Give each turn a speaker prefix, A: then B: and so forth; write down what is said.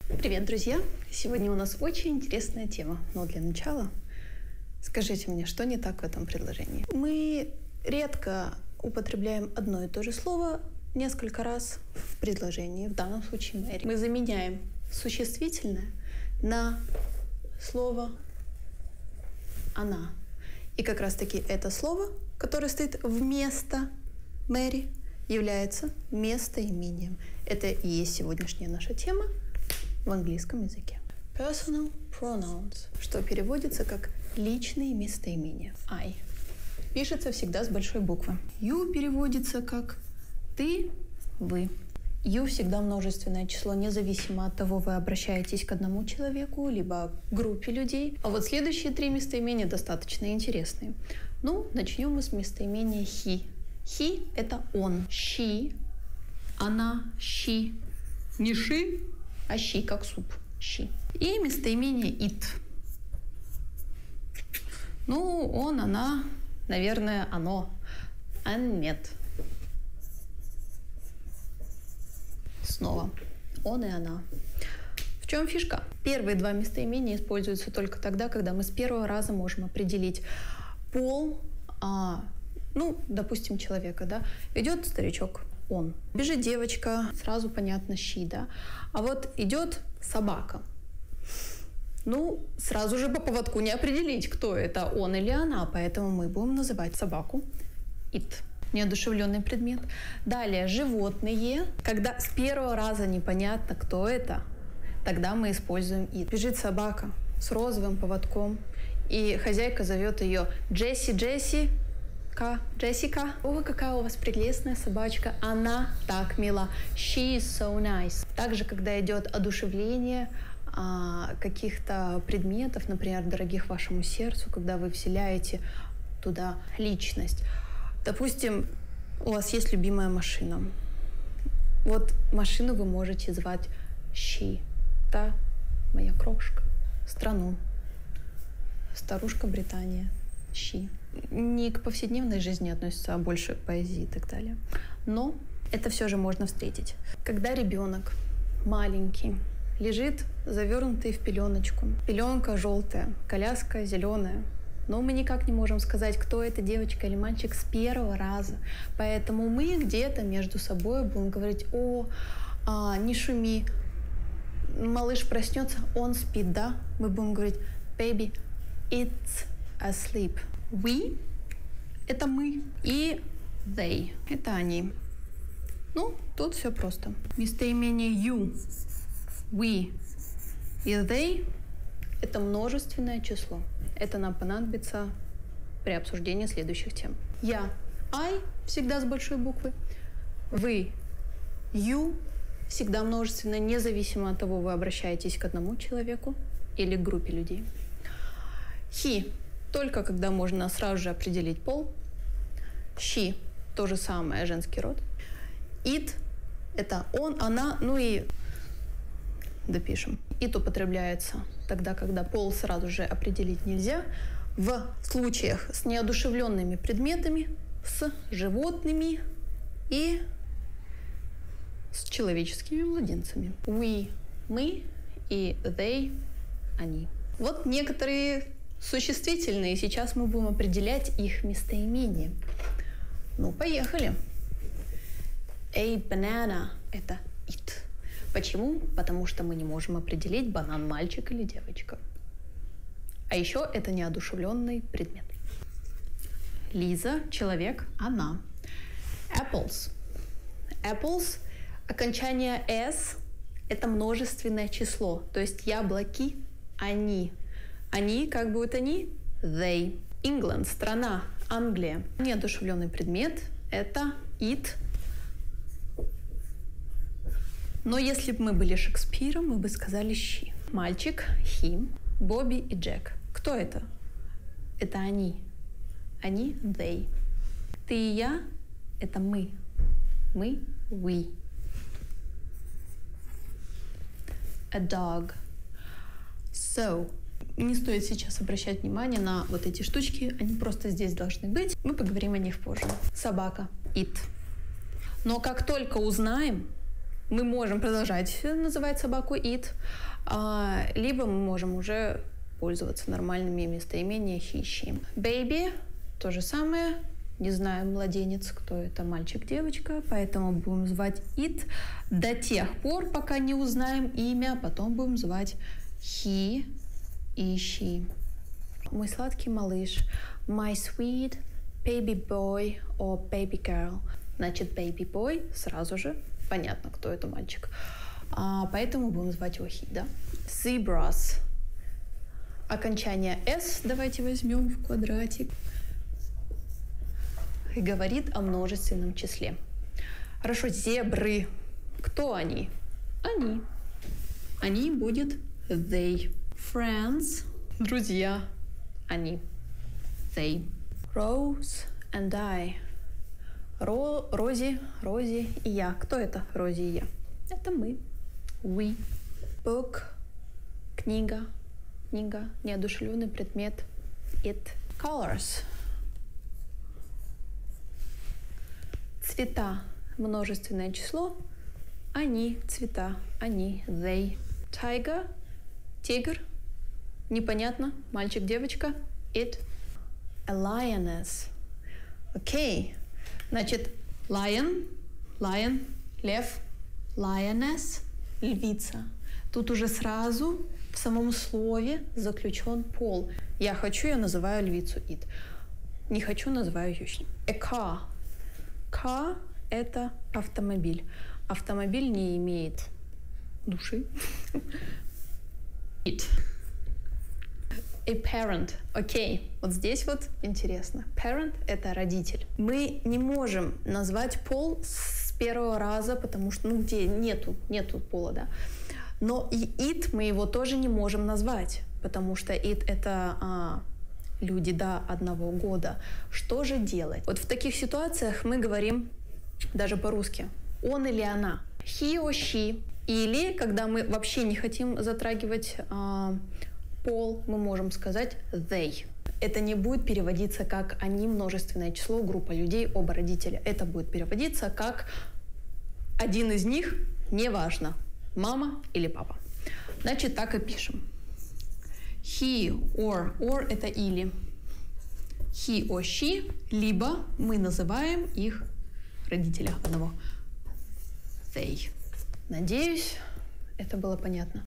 A: Привет, друзья! Сегодня у нас очень интересная тема, но для начала скажите мне, что не так в этом предложении? Мы редко употребляем одно и то же слово несколько раз в предложении, в данном случае Мэри. Мы заменяем существительное на слово «она». И как раз-таки это слово, которое стоит вместо Мэри, является местоимением. Это и есть сегодняшняя наша тема в английском языке. Personal pronouns, что переводится как личные местоимения. I. Пишется всегда с большой буквы. You переводится как ты, вы. You всегда множественное число, независимо от того, вы обращаетесь к одному человеку, либо к группе людей. А вот следующие три местоимения достаточно интересные. Ну, начнем мы с местоимения he. He – это он. She – она, she. Не she, а she, как суп. She. И местоимение it. Ну, он, она, наверное, оно. А нет. Снова. Он и она. В чем фишка? Первые два местоимения используются только тогда, когда мы с первого раза можем определить пол, допустим, человека, да. Идет старичок, он. Бежит девочка, сразу понятно, she, да. А вот идет собака. Ну, сразу же по поводку не определить, кто это, он или она, поэтому мы будем называть собаку it. Неодушевленный предмет. Далее, животные. Когда с первого раза непонятно, кто это, тогда мы используем it. Бежит собака с розовым поводком, и хозяйка зовет ее Джессика. О, какая у вас прелестная собачка. Она так мила. She is so nice. Также, когда идет одушевление каких-то предметов, например, дорогих вашему сердцу, когда вы вселяете туда личность. Допустим, у вас есть любимая машина. Вот машину вы можете звать she. Та моя крошка. Страну. Старушка Британия. She. Не к повседневной жизни относится, а больше к поэзии и так далее. Но это все же можно встретить. Когда ребенок маленький лежит завернутый в пеленочку, пеленка желтая, коляска зеленая, но мы никак не можем сказать, кто это, девочка или мальчик, с первого раза. Поэтому мы где-то между собой будем говорить: не шуми, малыш проснется, он спит, да? Мы будем говорить baby, it's asleep. We – это мы, и they – это они. Ну, тут все просто. Местоимение you, we и they – это множественное число. Это нам понадобится при обсуждении следующих тем. Я – I всегда с большой буквы. Вы – you всегда множественное, независимо от того, вы обращаетесь к одному человеку или к группе людей. He – только когда можно сразу же определить пол. She – то же самое, женский род. It – это он, она, ну и допишем. It употребляется тогда, когда пол сразу же определить нельзя. В случаях с неодушевленными предметами, с животными и с человеческими младенцами. We – мы, и they – они. Вот некоторые существительные. Сейчас мы будем определять их местоимение. Ну, поехали. A banana – это it. Почему? Потому что мы не можем определить, банан мальчик или девочка. А еще это неодушевленный предмет. Лиза – человек, она. Apples. Apples – окончание s – это множественное число. То есть яблоки – они. Они, как будут они? They. England, страна, Англия. Неодушевленный предмет – это it. Но если бы мы были Шекспиром, мы бы сказали she. Мальчик – him. Бобби и Джек. Кто это? Это они. Они – they. Ты и я – это мы. Мы – we. A dog. So. Не стоит сейчас обращать внимание на вот эти штучки, они просто здесь должны быть. Мы поговорим о них позже. Собака – it. Но как только узнаем, мы можем продолжать называть собаку it, либо мы можем уже пользоваться нормальными местоимениями he, she. Baby – то же самое. Не знаю, младенец, кто это, мальчик, девочка, поэтому будем звать it до тех пор, пока не узнаем имя, потом будем звать he и she. Мой сладкий малыш, my sweet baby boy or baby girl. Значит, baby boy сразу же понятно, кто это мальчик. Поэтому будем звать его he, да? Zebras. Окончание s давайте возьмем в квадратик. И говорит о множественном числе. Хорошо, зебры. Кто они? Они. Они будет they. Friends. Друзья. Они. They. Rose and I. Рози и я. Кто это Рози и я? Это мы. We. Book. Книга. Неодушевленный предмет. It. Colors. Цвета. Множественное число. Они. Цвета. Они. They. Tiger. Тигр. Непонятно. Мальчик, девочка. It. A lioness. Окей. Значит, lion. Лев. Lioness. Львица. Тут уже сразу в самом слове заключен пол. Я хочу, я называю львицу it. Не хочу, называю ее she. A car. Car – это автомобиль. Автомобиль не имеет души. It. A parent. Окей. Вот здесь вот интересно. Parent – это родитель. Мы не можем назвать пол с первого раза, потому что, где нету пола, да. Но и it мы его тоже не можем назвать, потому что it – это люди до 1 года. Что же делать? Вот в таких ситуациях мы говорим даже по-русски он или она. He or she. Или, когда мы вообще не хотим затрагивать пол, мы можем сказать they. Это не будет переводиться как они, множественное число, группа людей, оба родителя. Это будет переводиться как один из них, неважно, мама или папа. Значит, так и пишем. He or это или. He or she, либо мы называем их родителя одного. They. Надеюсь, это было понятно.